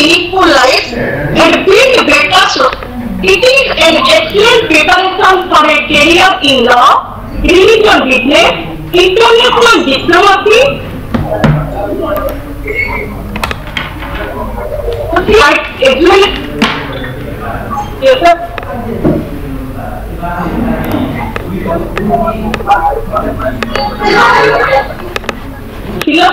meaningful lives and build better society. It is an excellent preparation for a career in law, religion business, international diplomacy, like yes, sir. Hello?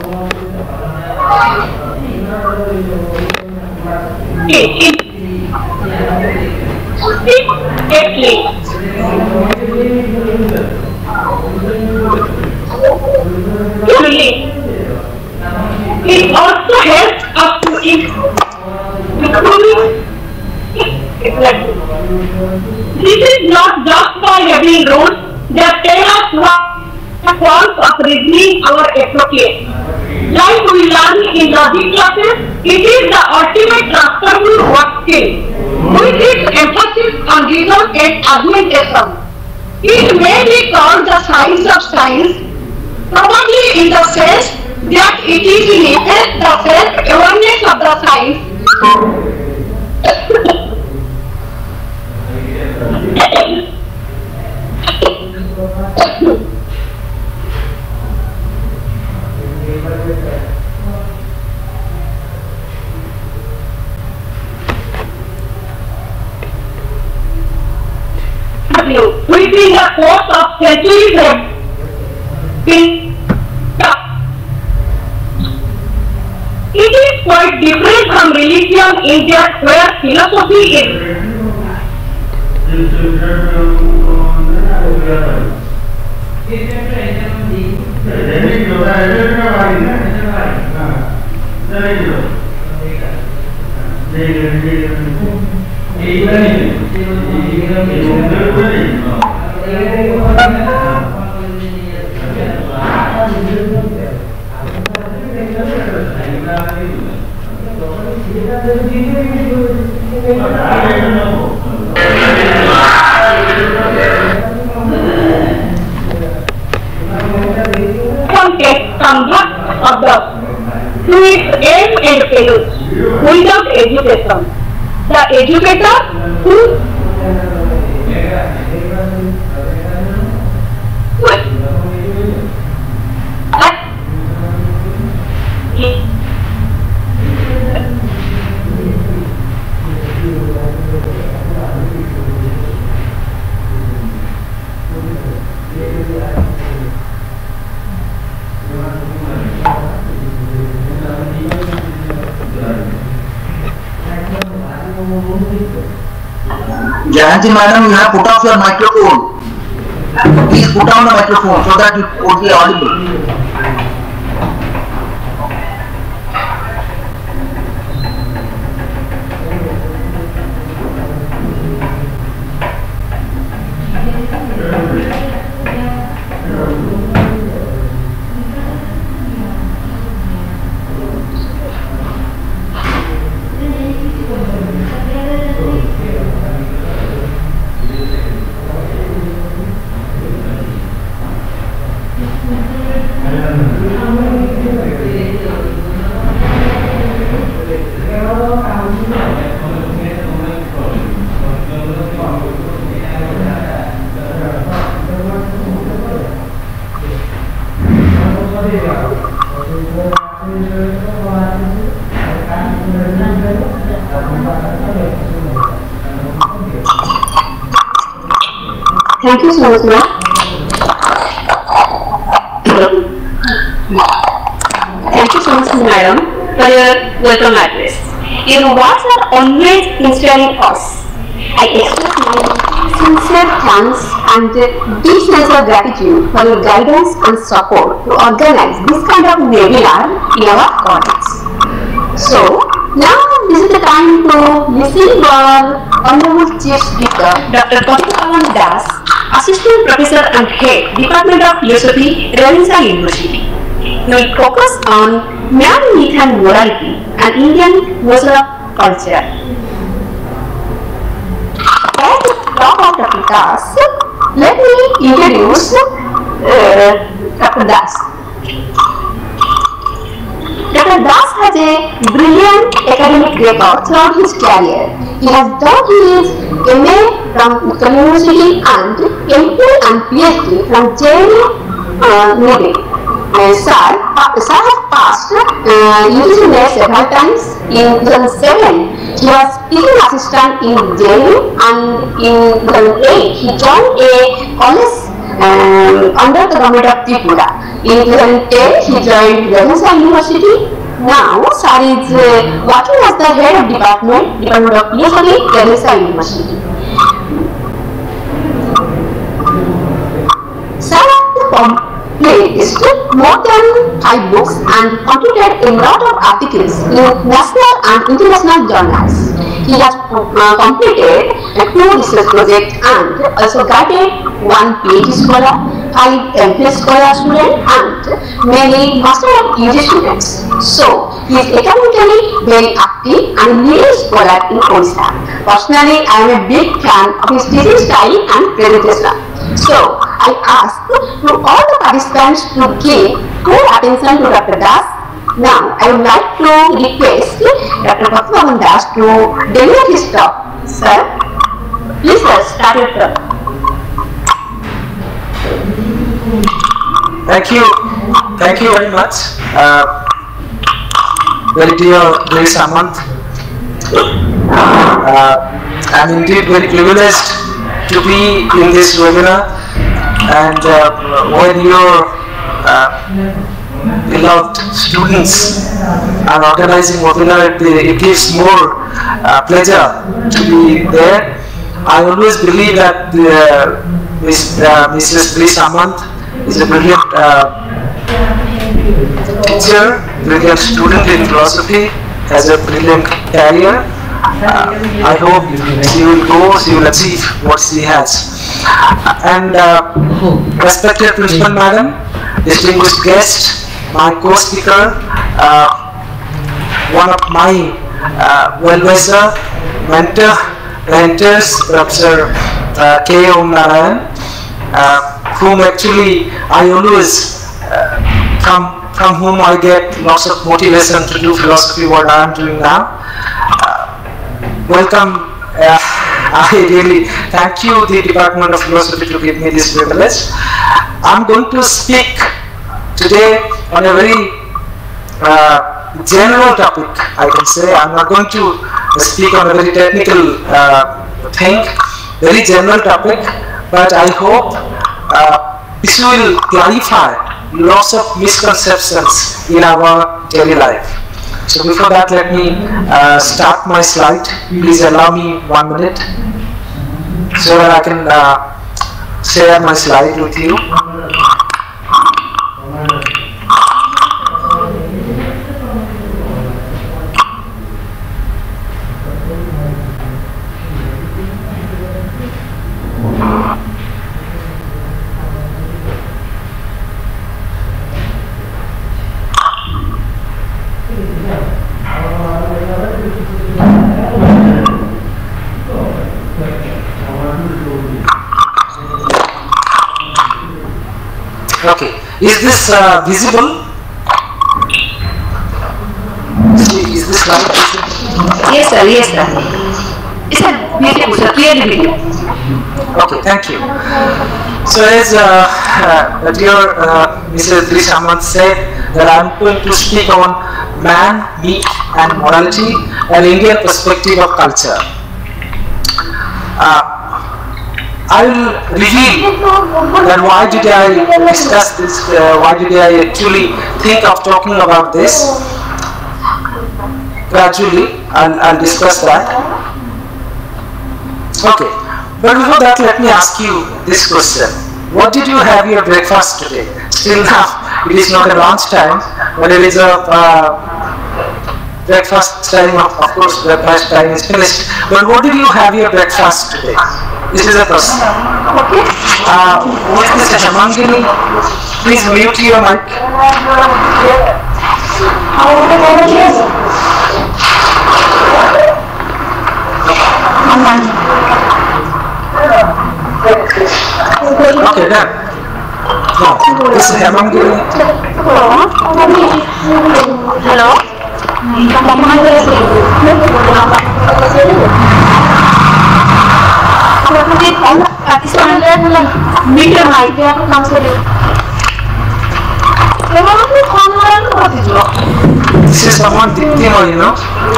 It also helps us to improve. This is not just by having rules that tell us what forms of reasoning or appropriate. Like we learn in logic classes, it is the ultimate transferable work skill, with its emphasis on reason and argumentation. It may be called the science of science, probably in the sense that it is in effect the self-awareness of the science. Within the course of centuries have been it is quite different from religion in that where philosophy is conduct of the to its aim and purpose without education. The educator who Jayanti madam, you have put off your microphone. Please put down the microphone so that it would be audible. Thank you so much, ma'am. Thank you so much, madam, for your welcome address. Your words are always inspiring us. I express my sincere thanks and deep sense of gratitude for your guidance and support to organize this kind of webinar in our college. So, now this is the time to listen to our Honorable Chief Speaker, Dr. Kaustubh Das, Assistant Professor and Head, Department of Philosophy, Ravinsa University. He will focus on man, myth and morality and Indian social culture. As we talk of Dr. Das, let me introduce Dr. Das. Dr. Das has a brilliant academic record throughout his career. He has done his MA from Uttar University and MPhil and PhD from JNU New Delhi. Sir has passed UGC NET several times. In 2007, he was teaching assistant in JNU, and in 2008, he joined a college under the government of Tripura. In 2010, he joined Rajasthan University. Now, Sir is working as the head of Department of PhD, Rajasthan University. Sir has published more than 5 books and contributed a lot of articles in national and international journals. He has completed 2 research projects and also guided 1 PhD scholar, 5 MPhil scholar students, and many Master of UG students. So, he is academically very active and leading scholar in Odisha. Personally, I am a big fan of his teaching style and presentation. So, I ask to all the participants to give full attention to Dr. Das. Now, I would like to request Dr. Bhakti Das to deliver his talk. Sir, please start your talk. Thank you very much. Very dear Samant. I am indeed very privileged to be in this webinar, and when your beloved students are organizing webinar, it gives more pleasure to be there. I always believe that Mrs. Bri Samant is a brilliant teacher, brilliant student in philosophy, has a brilliant career. I hope she will achieve what she has. And respected Principal Madam, distinguished guest, my co-speaker, one of my well-wisher, mentors, Professor K. Om Narayan, whom actually I always, from whom I get lots of motivation to do philosophy, what I am doing now. Welcome. I really thank you, the Department of Philosophy, to give me this privilege. I'm going to speak today on a very general topic, I can say. I'm not going to speak on a very technical thing, very general topic, but I hope this will clarify lots of misconceptions in our daily life. So before that, let me start my slide. Please allow me 1 minute so that I can share my slide with you. Okay, is this visible? Is this slide visible? Yes, sir. Yes, sir. It's a beautiful, sir. Clearly video. Okay, thank you. So as dear Mrs. Bri Samant said, that I am going to speak on man, myth and morality, an Indian perspective of culture. I will reveal that why did I discuss this, why did I actually think of talking about this. Gradually, I'll discuss that. Okay, but before that, let me ask you this question. What did you have your breakfast today? Still now, it is not a lunch time, but it is a breakfast time. Of course, breakfast time is finished. But what did you have your breakfast today? This is a question. Okay. What is Mr. Hemangini? Please mute your mic. Okay, done. No, this is Hemangini. Hello? Meter height comes with it. This is someone dictating, you know.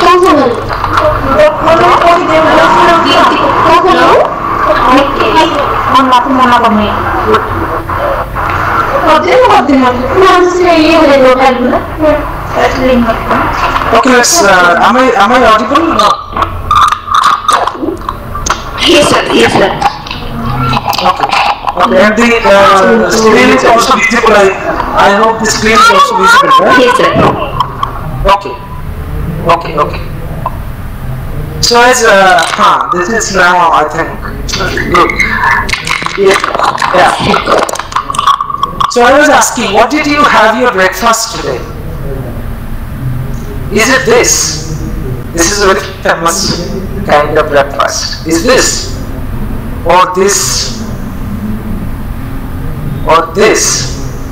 Okay, let's. Am I audible? No. Yes, sir. Yes, sir. Okay. Okay, and the screen is also visible. I hope the screen is also visible, right? Yes, sir. Okay. Okay. Okay. So as this is now, I think, good. Yeah. Yeah. So I was asking, what did you have your breakfast today? Is it this? This is a very famous kind of breakfast. Is this? Or this? Or this?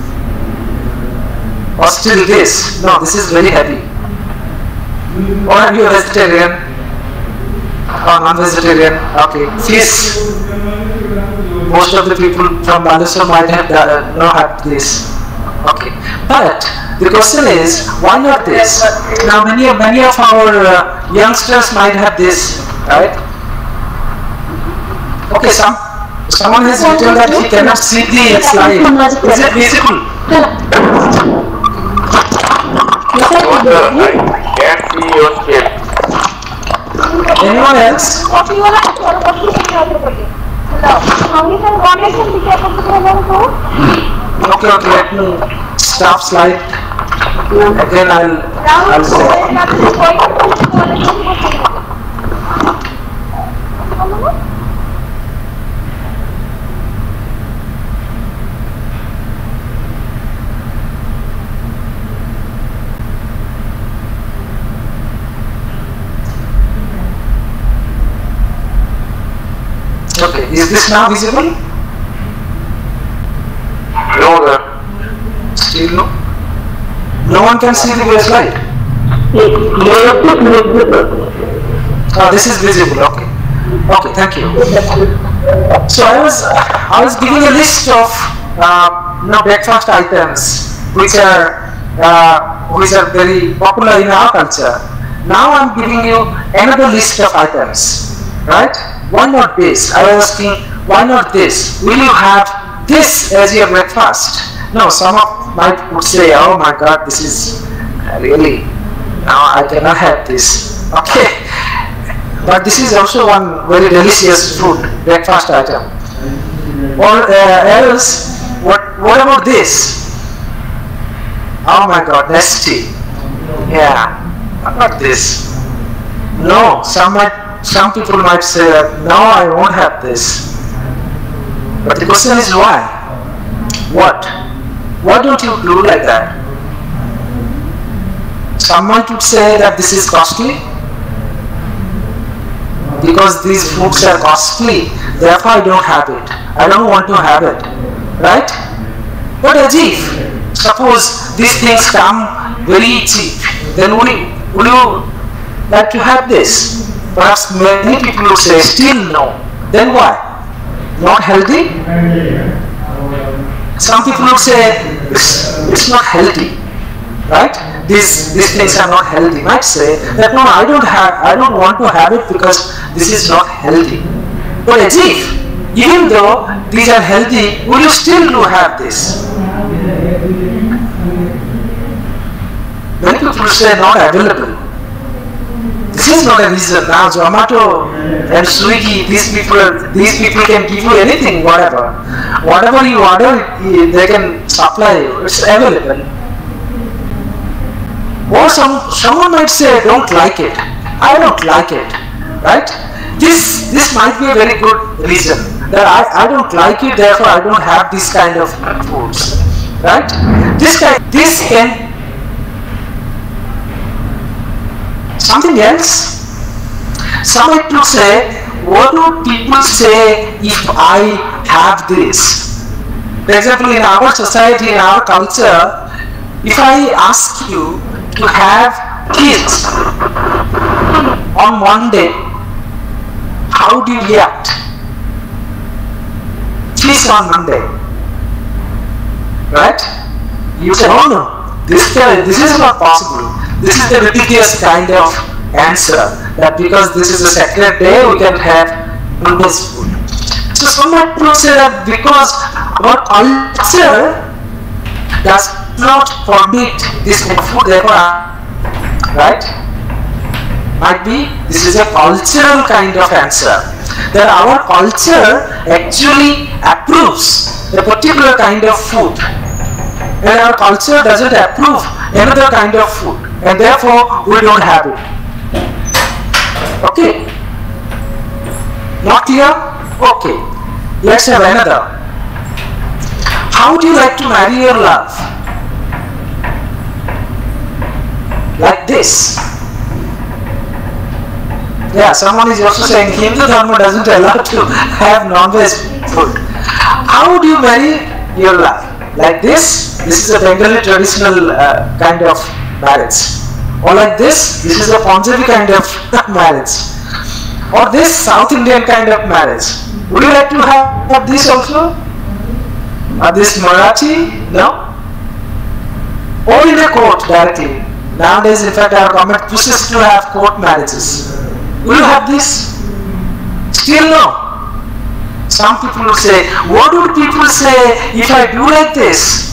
Or still this? No, this is very heavy. Or are you a vegetarian? Or non-vegetarian? Okay. Fish. Most of the people from Balasan might have not had this. Okay. But the question is, why not this? Now many of our youngsters might have this, right? Okay, someone has written that he cannot see the slide. Is it visible? I can't see your shape. Anyone else? Okay, let me stop slide. Again, I'll say. Okay, is this now visible? No, sir. Still no? No one can see the slide? Oh, this is visible, okay. Okay, thank you. So I was giving a list of breakfast items which are very popular in our culture. Now I'm giving you another list of items, right? Why not this? I was asking, why not this? Will you have this as your breakfast? No, some of might would say, oh my God, this is really, now I cannot have this. Okay, but this is also one very delicious food, breakfast item. Or else, what about this? Oh my God, nasty. Yeah, not this. No, some people might say, no, I won't have this. But the question is why? What? Why don't you do like that? Someone could say that this is costly. Because these foods are costly, therefore I don't have it. I don't want to have it. Right? But Ajif, suppose these things come very cheap, then would you like to have this? Perhaps many people would say, still no. Then why? Not healthy? Some people would say, it's not healthy. Right? These things are not healthy. Might say that no, I don't want to have it because this is not healthy. But Ajif, even though these are healthy, will you still do have this? Many people say not available. This is not a reason. Now Zomato and Swiggy, these people can give you anything, whatever you order, they can supply you. It's available. Or someone might say, don't like it. I don't like it. Right? This might be a very good reason. That I don't like it, therefore I don't have this kind of foods. Right? This can something else. Some people say, what do people say if I have this? For example, in our society, in our culture, if I ask you to have kids on one day, how do you react? Kids on Monday, right? You say, oh no, this is not possible. This is the ridiculous kind of answer, that because this is a sacred day, we can have non-veg food. So someone will say that because our culture does not forbid this kind of food, therefore, right? Might be this is a cultural kind of answer, that our culture actually approves a particular kind of food, and our culture doesn't approve another kind of food, and therefore we don't have it. Okay? Not clear? Okay. Let's have another. How do you like to marry your love? Like this. Yeah, someone is also saying Hindu Dharma doesn't allow to have non-veg food. How do you marry your love? Like this? This is a Bengali traditional kind of marriage. Or like this? This is a Punjabi kind of marriage. Or this South Indian kind of marriage. Would you like to have this also? Or this Marathi? No? Or in a court directly. Nowadays, in fact, our government pushes to have court marriages. Will you have this? Still no. Some people will say, what would people say if I do like this?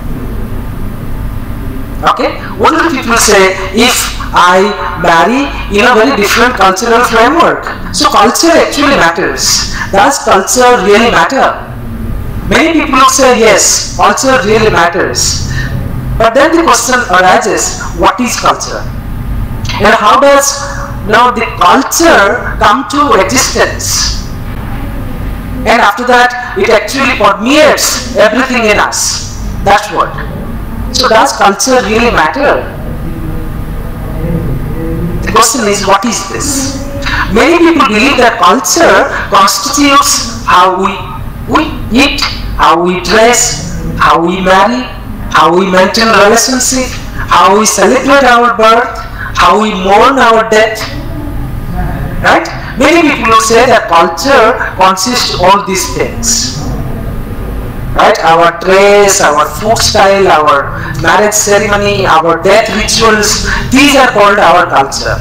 Okay? What do people say if I marry in a very different cultural framework? So culture actually matters. Does culture really matter? Many people will say yes, culture really matters. But then the question arises, what is culture? And how does now the culture come to existence? And after that, it actually permeates everything in us. That's what. So does culture really matter? The question is, what is this? Many people believe that culture constitutes how we eat, how we dress, how we marry, how we maintain relationship, how we celebrate our birth, how we mourn our death. Right? Many people will say that culture consists of all these things. Right? Our dress, our food style, our marriage ceremony, our death rituals, these are called our culture.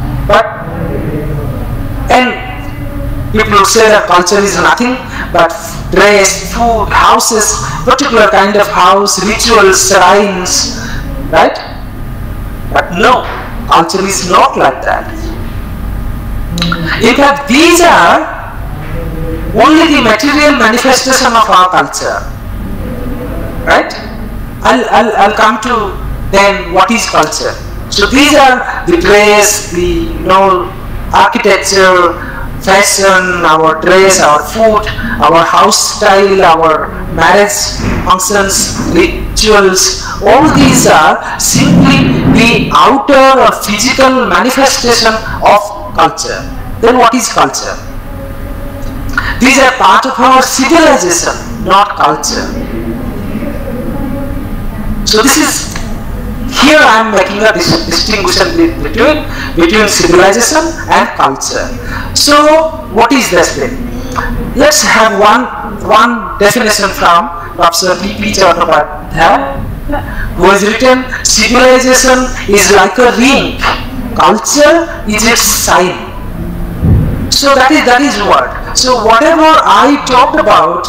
And people will say that culture is nothing but dress, food, houses, particular kind of house, rituals, shrines, right? But no, culture is not like that. In fact, these are only the material manifestation of our culture, right? I'll come to then what is culture. So these are the dress, the architecture, fashion, our dress, our food, our house style, our marriage functions, rituals, all these are simply the outer or physical manifestation of culture. Then what is culture? These are part of our civilization, not culture. So this is, here I am making a distinction between civilization and culture. So what is this then? Let's have one definition from Professor P.P. Chattopadhyay, who has written, civilization is like a ring, culture is its sign. So that is what. So whatever I talked about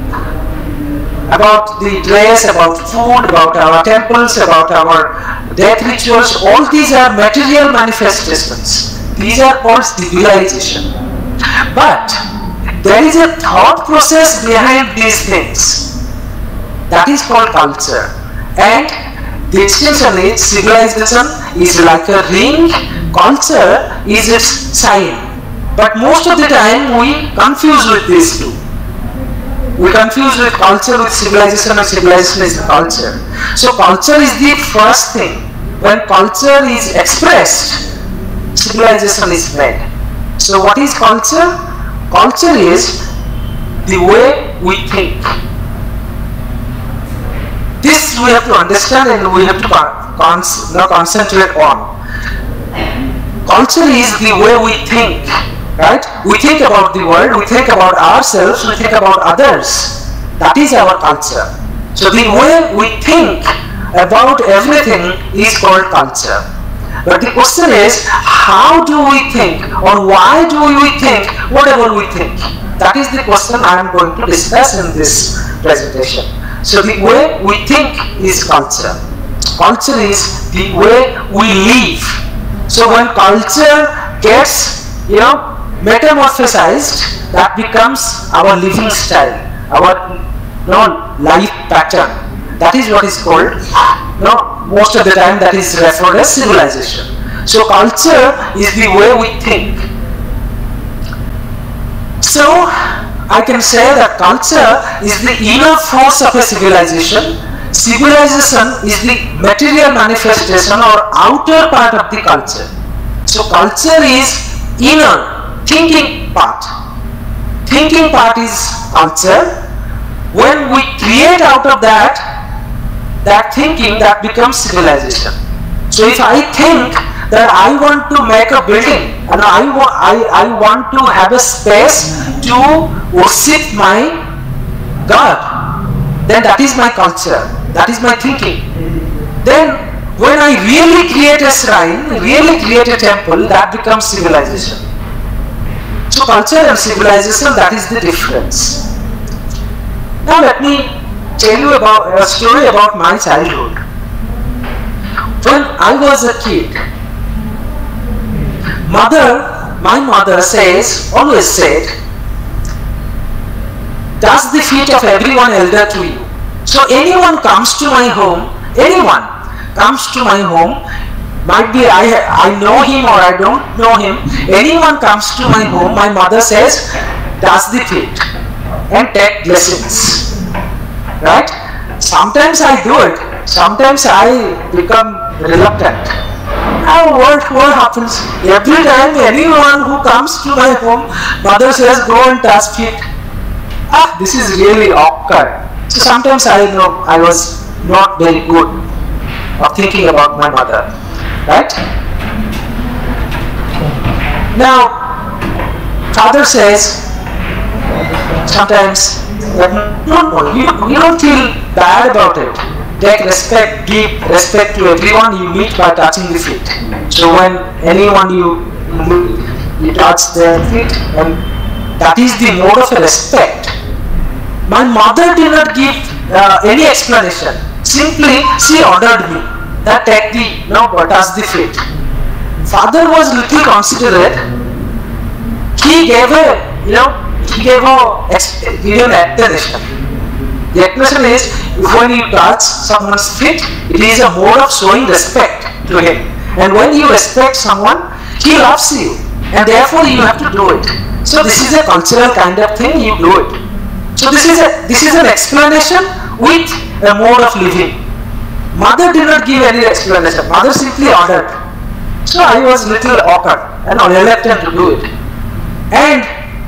the dress, about food, about our temples, about our death rituals, all these are material manifestations. These are called civilization. But there is a thought process behind these things. That is called culture. And the distinction is, civilization is like a ring, culture is its sign. But most of the time we confuse with these two. We confuse with culture with civilization, and civilization is culture. So culture is the first thing. When culture is expressed, civilization is made. So what is culture? Culture is the way we think. this we have to understand and we have to concentrate on. Culture is the way we think, right? We think about the world, we think about ourselves, we think about others. That is our culture. So the way we think about everything is called culture. But the question is, how do we think, or why do we think whatever we think? That is the question I am going to discuss in this presentation. So the way we think is culture. Culture is the way we live. So when culture gets, metamorphosized, that becomes our living style, our life pattern. That is what is called, most of the time that is referred as civilization. So culture is the way we think. So I can say that culture is the inner force of a civilization. Civilization is the material manifestation or outer part of the culture. So culture is inner, thinking part. Thinking part is culture. When we create out of that thinking, that becomes civilization. So if I think that I want to make a building and I want to have a space to worship my God, then that is my culture, that is my thinking. Then when I really create a shrine, really create a temple, that becomes civilization. So culture and civilization, that is the difference. Now let me tell you about a story about my childhood. When I was a kid, my mother always said, touch the feet of everyone elder to you. So anyone comes to my home, might be I know him or I don't know him, anyone comes to my home, my mother says, touch the feet and take blessings. Right? Sometimes I do it, sometimes I become reluctant. Now what happens? Every time anyone who comes to my home, mother says, go and touch feet. This is really awkward. So sometimes I know I was not very good of thinking about my mother. Right? Now, father says, sometimes, you don't feel bad about it. Take respect, give respect to everyone you meet by touching the feet. So when anyone you touch their feet, and that is the mode of respect. My mother did not give any explanation. Simply, she ordered me that take the, touch the feet. Father was little considerate. He gave an explanation. The explanation is, when you touch someone's feet, it is a mode of showing respect to him. And when you respect someone, he loves you, and therefore you have to do it. So this is a cultural kind of thing, you do it. So this is an explanation with a mode of living. Mother did not give any explanation. Mother simply ordered. So I was little awkward and reluctant to do it. And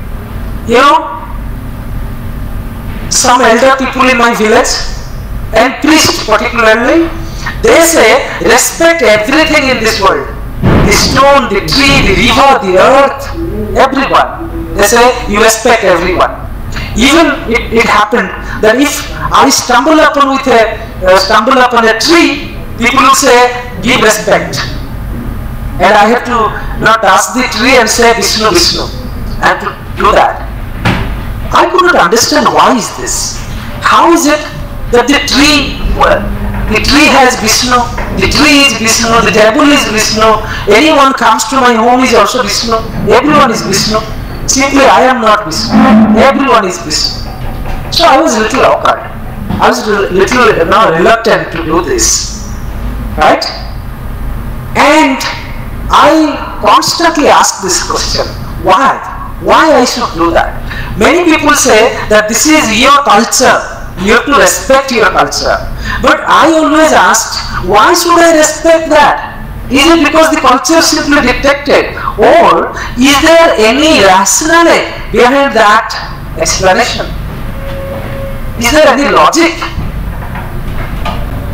some elder people in my village, and priests particularly, they say, respect everything in this world. The stone, the tree, the river, the earth, everyone. They say, you respect everyone. Even it happened that if I stumble upon a tree, people will say, give respect. And I have to not touch the tree and say, Vishnu, Vishnu. I have to do that. I could not understand why is this. How is it that the tree has Vishnu, the tree is Vishnu, the devil is Vishnu, anyone comes to my home is also Vishnu, everyone is Vishnu. Simply I am not Vishnu, everyone is Vishnu. So I was a little awkward. I was a little reluctant to do this. Right? And I constantly ask this question, why? Why I should do that? Many people say that this is your culture, you have to respect your culture. But I always ask, why should I respect that? Is it because the culture simply dictated, or is there any rationale behind that explanation? Is there any logic?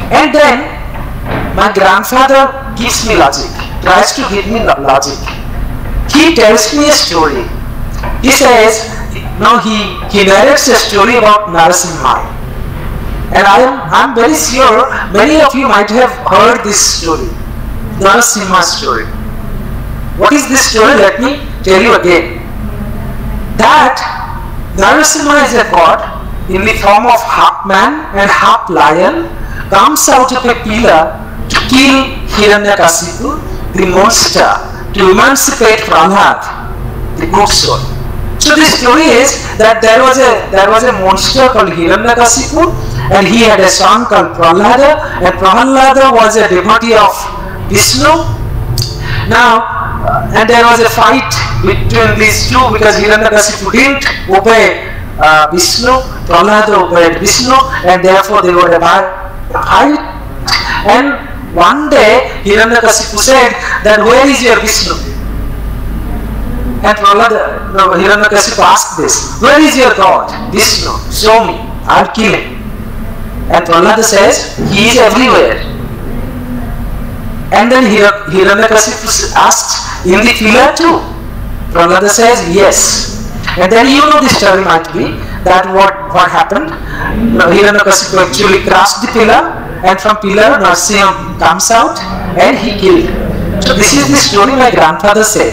And then my grandfather gives me logic, tries to give me logic. He tells me a story. He says, no, he narrates a story about Narasimha. And I'm very sure many of you might have heard this story, Narasimha story. What is this story? Let me tell you again. That Narasimha is a god in the form of half man and half lion, comes out of a pillar to kill Hiranyakasipu, the monster, to emancipate Prahlad, the good soul. So the story is that there was a monster called Hiranyakasipu, and he had a son called Prahlada, and Prahlada was a devotee of Vishnu. Now, and there was a fight between these two because Hiranyakasipu didn't obey Vishnu, Prahlada obeyed Vishnu, and therefore they were a fight. And one day Hiranyakasipu said that, where is your Vishnu? And Hiranyakasipu asked this, where is your God? Vishnu, show me, I'll kill him. And Prahlada says, he is everywhere. And then Hiranyakasipu asks, in the pillar too? Prahlada says, yes. And then you know the story might be that what happened. Hiranyakasipu actually crossed the pillar, and from pillar Narasimha comes out and he killed. So this is the story my grandfather said.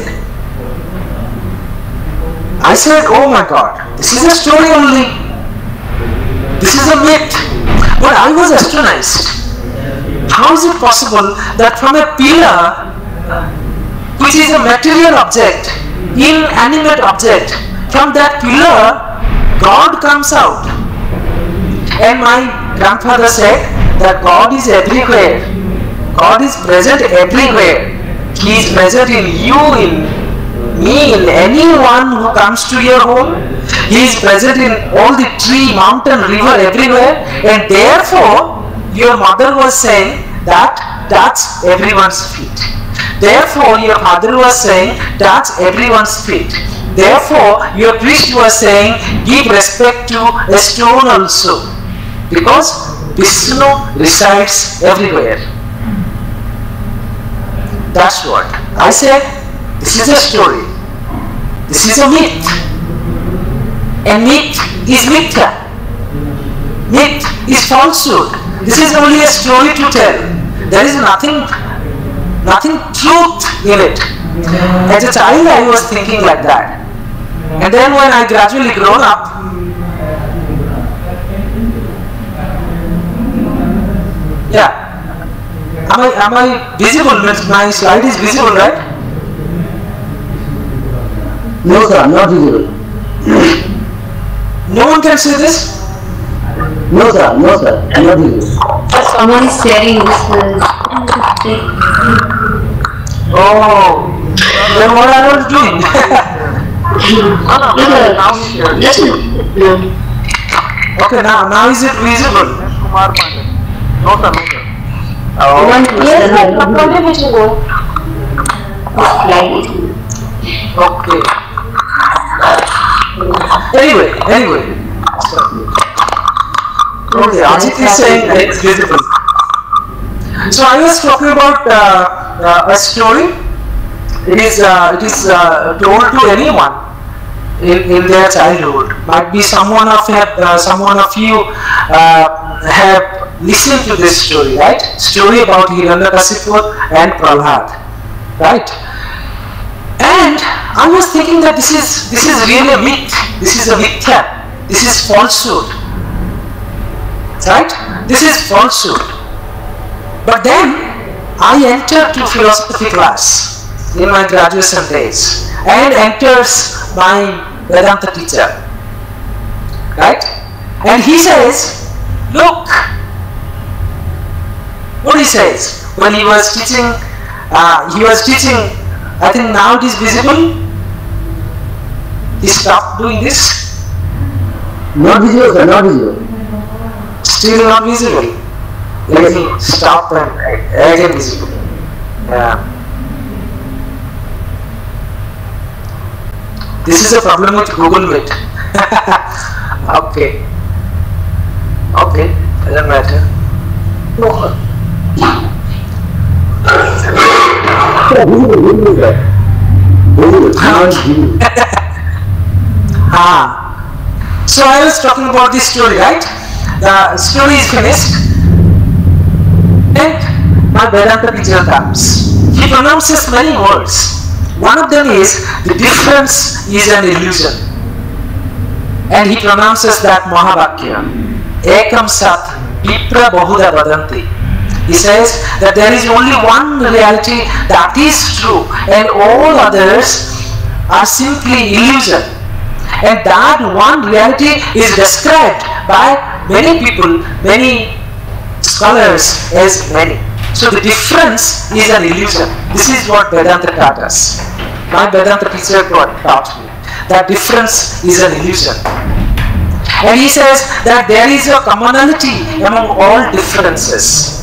I said, oh my God, this is a story only. This is a myth. But I was astonished. How is it possible that from a pillar, which is a material object, inanimate object, from that pillar, God comes out? And my grandfather said that God is everywhere. God is present everywhere. He is present in you, in me, in anyone who comes to your home. He is present in all the tree, mountain, river, everywhere. And therefore, your mother was saying that touch everyone's feet. Therefore, your father was saying touch everyone's feet. Therefore, your priest was saying give respect to a stone also. Because Vishnu resides everywhere. That's what. I said, this is a story. This is a myth. And myth is mithya. Myth is falsehood. This is only a story to tell. There is nothing truth in it. As a child I was thinking like that. And then when I gradually grown up, yeah. Am I visible? My slide is visible, right? No sir, not visible. No one can see this? No sir, not visible. Someone is sharing this. Oh, then what are you doing? Okay, now is it visible? No sir. Yes, sir. Contribution board. Okay. Anyway. Okay, Ajit is saying that it's visible. So I was talking about a story. It is told to anyone in their childhood. Might be someone of you have listened to this story, right? Story about Hiranyakasipu and Prahlad, right? And I was thinking that this is really a myth. This is a mithya. This is falsehood, right? This is falsehood. But then I entered to philosophy class in my graduation days, and enters my Vedanta teacher, right? And he says, look, what he says when he was teaching, I think now it is visible. He stopped doing this. Not visible sir, not visible. Still not visible. Let me stop and again visible. Yeah. This is a problem with Google Meet. Okay, doesn't matter. So I was talking about this story, right? The story is finished, and my Vedanta teacher comes. He pronounces many words. One of them is, the difference is an illusion. And he pronounces that Mahavakya, Ekam Sat, Vipra Bahuda Vadanti. He says that there is only one reality that is true, and all others are simply illusion. And that one reality is described by many people, many scholars as many. So the difference is an illusion. This is what Vedanta taught us. My Vedanta teacher taught me that difference is an illusion. And he says that there is a commonality among all differences.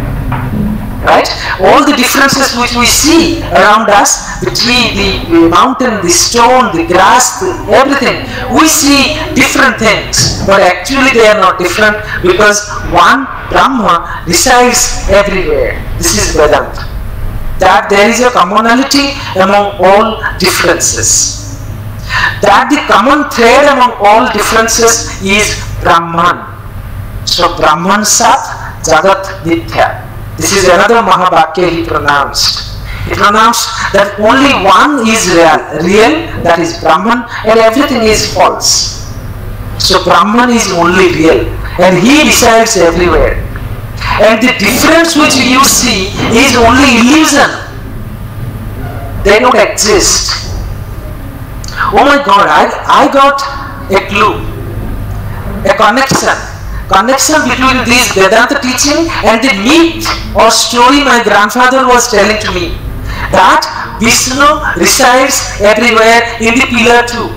Right? All the differences which we see around us, the tree, the mountain, the stone, the grass, everything, we see different things, but actually they are not different, because one Brahma resides everywhere. This is Vedanta. That there is a commonality among all differences. That the common thread among all differences is Brahman. So Brahman Sat, Jagat Nitya. This is another Mahavakya he pronounced. He pronounced that only one is real, that is Brahman, and everything is false. So Brahman is only real, and he resides everywhere. And the difference which you see is only illusion. They don't exist. Oh my God, I got a clue, a connection between this Vedanta teaching and the myth or story my grandfather was telling to me, that Vishnu resides everywhere in the pillar too.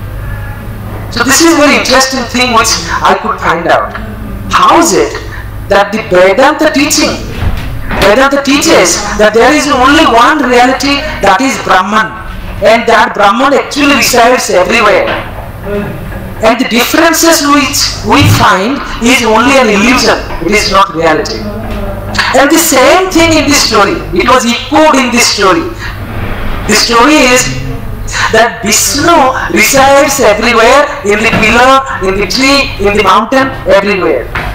So this is a very interesting thing which I could find out. How is it that the Vedanta teaches that there is only one reality, that is Brahman, and that Brahman actually resides everywhere, and the differences which we find is only an illusion, it is not reality. And the same thing in this story, it was echoed in this story. The story is that Vishnu resides everywhere, in the pillar, in the tree, in the mountain, everywhere.